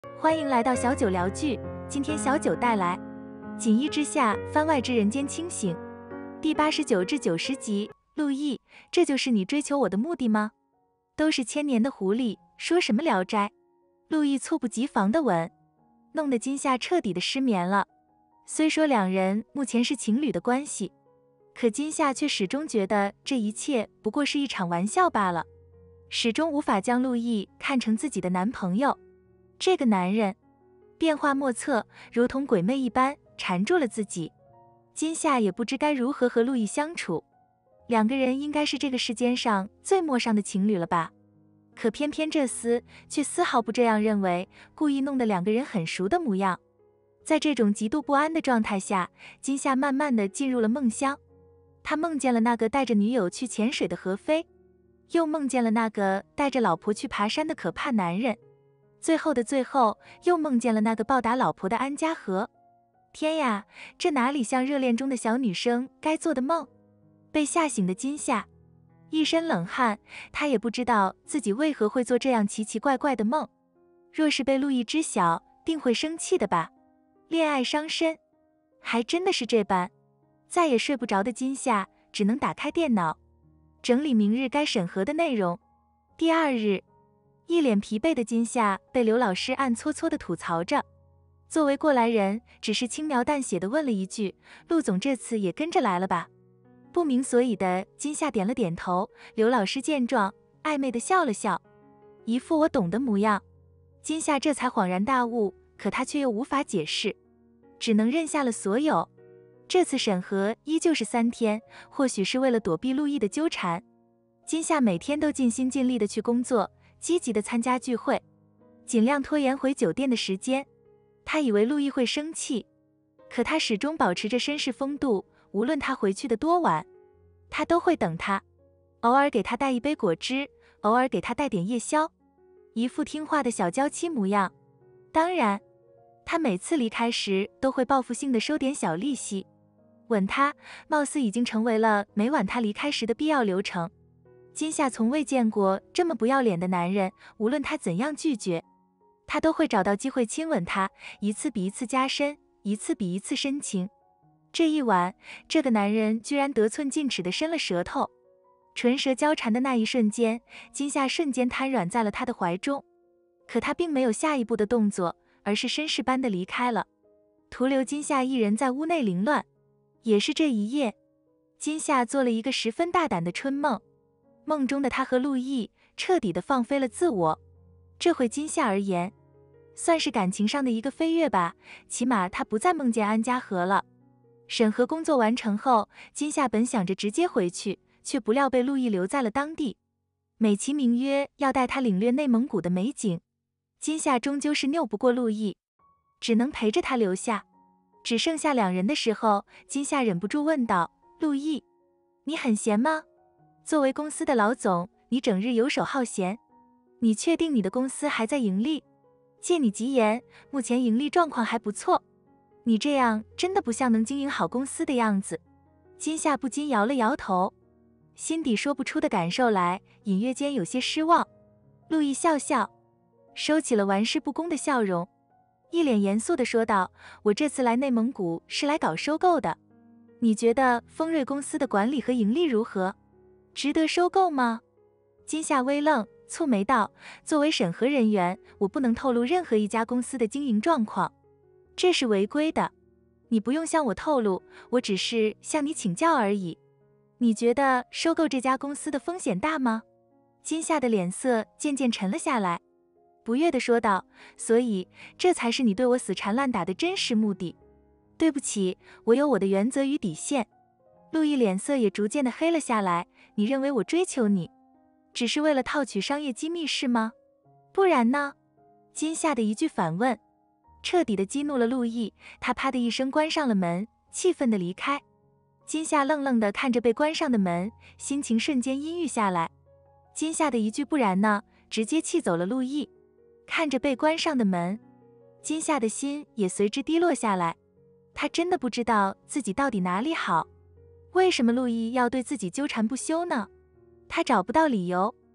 欢迎来到小九聊剧，今天小九带来锦衣之下，番外之人间清醒，第89至90集。陆毅，这就是你追求我的目的吗？都是千年的狐狸，说什么聊斋？陆毅猝不及防的吻，弄得金夏彻底的失眠了。虽说两人目前是情侣的关系，可金夏却始终觉得这一切不过是一场玩笑罢了，始终无法将陆毅看成自己的男朋友。这个男人变化莫测，如同鬼魅一般缠住了自己。金夏也不知该如何和陆毅相处，两个人应该是这个世间上最陌上的情侣了吧？可偏偏这厮却丝毫不这样认为，故意弄得两个人很熟的模样。在这种极度不安的状态下，金夏慢慢的进入了梦乡。他梦见了那个带着女友去潜水的何非，又梦见了那个带着老婆去爬山的可怕男人。最后的最后，又梦见了那个报答老婆的安家和。天呀，这哪里像热恋中的小女生该做的梦？被吓醒的金夏一身冷汗，她也不知道自己为何会做这样奇奇怪怪的梦。若是被陆毅知晓，定会生气的吧？恋爱伤身，还真的是这般。再也睡不着的金夏只能打开电脑，整理明日该审核的内容。第二日，一脸疲惫的金夏被刘老师暗搓搓地吐槽着。作为过来人，只是轻描淡写地问了一句：“陆总这次也跟着来了吧？”不明所以的金夏点了点头。刘老师见状，暧昧地笑了笑，一副我懂的模样。金夏这才恍然大悟，可他却又无法解释，只能认下了所有。这次审核依旧是3天，或许是为了躲避陆毅的纠缠，金夏每天都尽心尽力地去工作，积极地参加聚会，尽量拖延回酒店的时间。他以为陆毅会生气，可他始终保持着绅士风度，无论他回去的多晚，他都会等他，偶尔给他带一杯果汁，偶尔给他带点夜宵，一副听话的小娇妻模样。当然，他每次离开时都会报复性的收点小利息。吻他，貌似已经成为了每晚他离开时的必要流程。金夏从未见过这么不要脸的男人，无论他怎样拒绝，他都会找到机会亲吻他，一次比一次加深，一次比一次深情。这一晚，这个男人居然得寸进尺地伸了舌头，唇舌交缠的那一瞬间，金夏瞬间瘫软在了他的怀中。可他并没有下一步的动作，而是绅士般的离开了，徒留金夏一人在屋内凌乱。也是这一夜，金夏做了一个十分大胆的春梦，梦中的他和陆毅彻底的放飞了自我。这回金夏而言，算是感情上的一个飞跃吧，起码他不再梦见安家和了。审核工作完成后，金夏本想着直接回去，却不料被陆毅留在了当地，美其名曰要带他领略内蒙古的美景。金夏终究是拗不过陆毅，只能陪着他留下。只剩下两人的时候，金夏忍不住问道：“陆毅，你很闲吗？作为公司的老总，你整日游手好闲，你确定你的公司还在盈利？借你吉言，目前盈利状况还不错。你这样真的不像能经营好公司的样子。”金夏不禁摇了摇头，心底说不出的感受来，隐约间有些失望。陆毅笑笑，收起了玩世不恭的笑容，一脸严肃地说道：“我这次来内蒙古是来搞收购的，你觉得丰瑞公司的管理和盈利如何？值得收购吗？”金夏微愣，蹙眉道：“作为审核人员，我不能透露任何一家公司的经营状况，这是违规的。你不用向我透露，我只是向你请教而已。你觉得收购这家公司的风险大吗？”金夏的脸色渐渐沉了下来，不悦地说道：“所以这才是你对我死缠烂打的真实目的。对不起，我有我的原则与底线。”陆毅脸色也逐渐的黑了下来：“你认为我追求你，只是为了套取商业机密是吗？不然呢？”金夏的一句反问，彻底的激怒了陆毅，他啪的一声关上了门，气愤的离开。金夏愣愣的看着被关上的门，心情瞬间阴郁下来。金夏的一句不然呢，直接气走了陆毅。看着被关上的门，金夏的心也随之低落下来。他真的不知道自己到底哪里好，为什么陆毅要对自己纠缠不休呢？他找不到理由。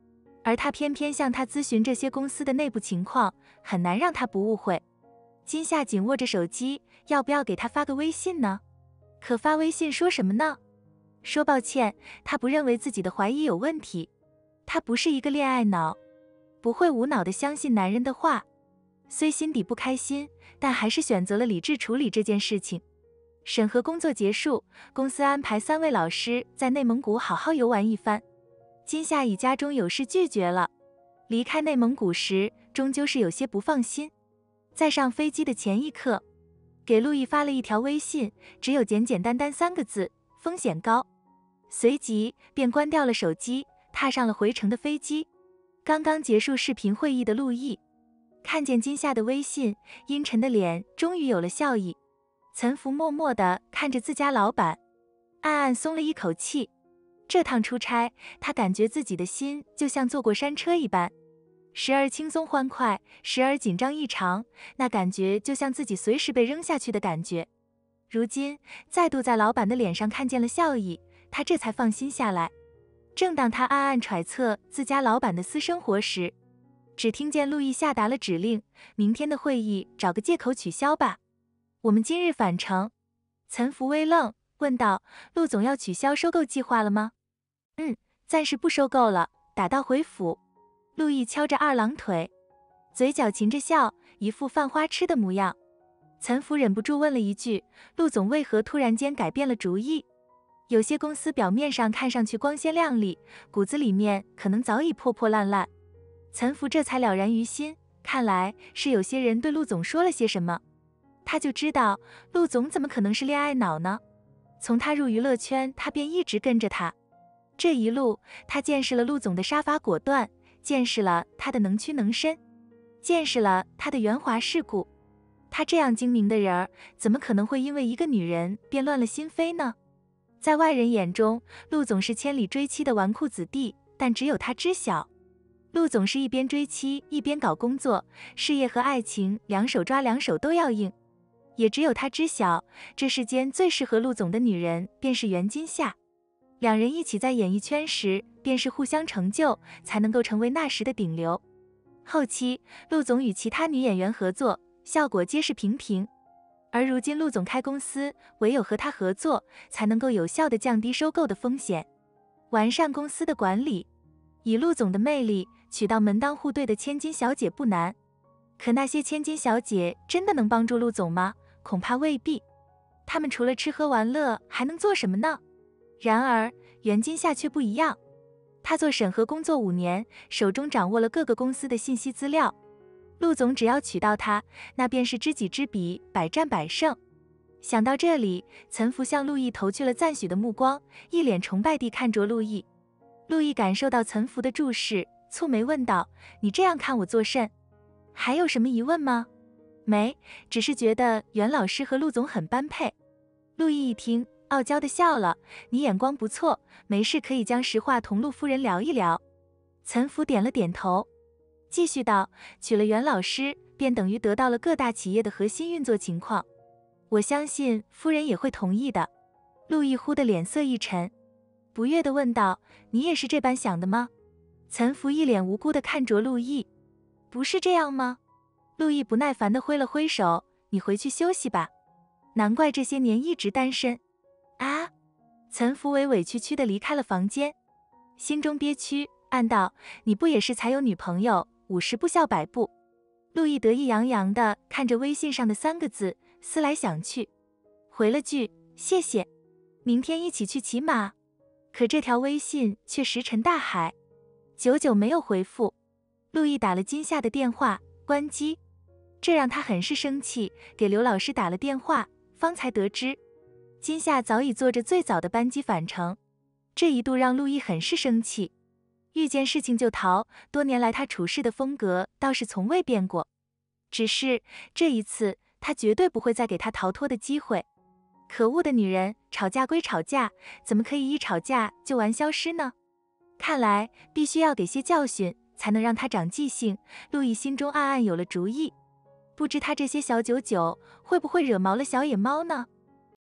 而他偏偏向他咨询这些公司的内部情况，很难让他不误会。金夏紧握着手机，要不要给他发个微信呢？可发微信说什么呢？说抱歉，他不认为自己的怀疑有问题，他不是一个恋爱脑，不会无脑的相信男人的话。虽心底不开心，但还是选择了理智处理这件事情。审核工作结束，公司安排3位老师在内蒙古好好游玩一番。金夏以家中有事拒绝了。离开内蒙古时，终究是有些不放心。在上飞机的前一刻，给陆毅发了一条微信，只有简简单单3个字：风险高。随即便关掉了手机，踏上了回程的飞机。刚刚结束视频会议的陆毅看见金夏的微信，阴沉的脸终于有了笑意。岑福默默地看着自家老板，暗暗松了一口气。这趟出差，他感觉自己的心就像坐过山车一般，时而轻松欢快，时而紧张异常，那感觉就像自己随时被扔下去的感觉。如今再度在老板的脸上看见了笑意，他这才放心下来。正当他暗暗揣测自家老板的私生活时，只听见陆毅下达了指令：明天的会议找个借口取消吧，我们今日返程。岑福微愣，问道：陆总要取消收购计划了吗？暂时不收购了，打道回府。陆毅敲着2郎腿，嘴角噙着笑，一副犯花痴的模样。岑福忍不住问了一句：陆总为何突然间改变了主意？有些公司表面上看上去光鲜亮丽，骨子里面可能早已破破烂烂。岑福这才了然于心，看来是有些人对陆总说了些什么。他就知道陆总怎么可能是恋爱脑呢？从他入娱乐圈，他便一直跟着他。这一路，他见识了陆总的杀伐果断，见识了他的能屈能伸，见识了他的圆滑世故。他这样精明的人儿，怎么可能会因为一个女人便乱了心扉呢？在外人眼中，陆总是千里追妻的纨绔子弟，但只有他知晓，陆总是一边追妻一边搞工作，事业和爱情两手抓两手都要硬。也只有他知晓，这世间最适合陆总的女人便是袁今夏。两人一起在演艺圈时，便是互相成就，才能够成为那时的顶流。后期，陆总与其他女演员合作，效果皆是平平。而如今陆总开公司，唯有和他合作，才能够有效地降低收购的风险，完善公司的管理。以陆总的魅力，娶到门当户对的千金小姐不难。可那些千金小姐真的能帮助陆总吗？恐怕未必。他们除了吃喝玩乐，还能做什么呢？然而袁今夏却不一样，他做审核工作5年，手中掌握了各个公司的信息资料。陆总只要娶到她，那便是知己知彼，百战百胜。想到这里，岑福向陆毅投去了赞许的目光，一脸崇拜地看着陆毅。陆毅感受到岑福的注视，蹙眉问道：你这样看我作甚？还有什么疑问吗？没，只是觉得袁老师和陆总很般配。陆毅一听，傲娇地笑了：你眼光不错，没事可以将实话同陆夫人聊一聊。岑福点了点头，继续道：娶了袁老师，便等于得到了各大企业的核心运作情况，我相信夫人也会同意的。陆毅忽的脸色一沉，不悦地问道：你也是这般想的吗？岑福一脸无辜地看着陆毅：不是这样吗？陆毅不耐烦地挥了挥手：你回去休息吧，难怪这些年一直单身啊。岑福委委屈屈地离开了房间，心中憋屈，暗道：你不也是才有女朋友，50不孝100不。陆毅得意洋洋地看着微信上的3个字，思来想去，回了句：谢谢，明天一起去骑马。可这条微信却石沉大海，久久没有回复。陆毅打了今夏的电话，关机，这让他很是生气，给刘老师打了电话，方才得知今夏早已坐着最早的班机返程。这一度让陆毅很是生气，遇见事情就逃，多年来他处事的风格倒是从未变过，只是这一次他绝对不会再给他逃脱的机会。可恶的女人，吵架归吵架，怎么可以一吵架就玩消失呢？看来必须要给些教训，才能让他长记性。陆毅心中暗暗有了主意，不知他这些小九九会不会惹毛了小野猫呢？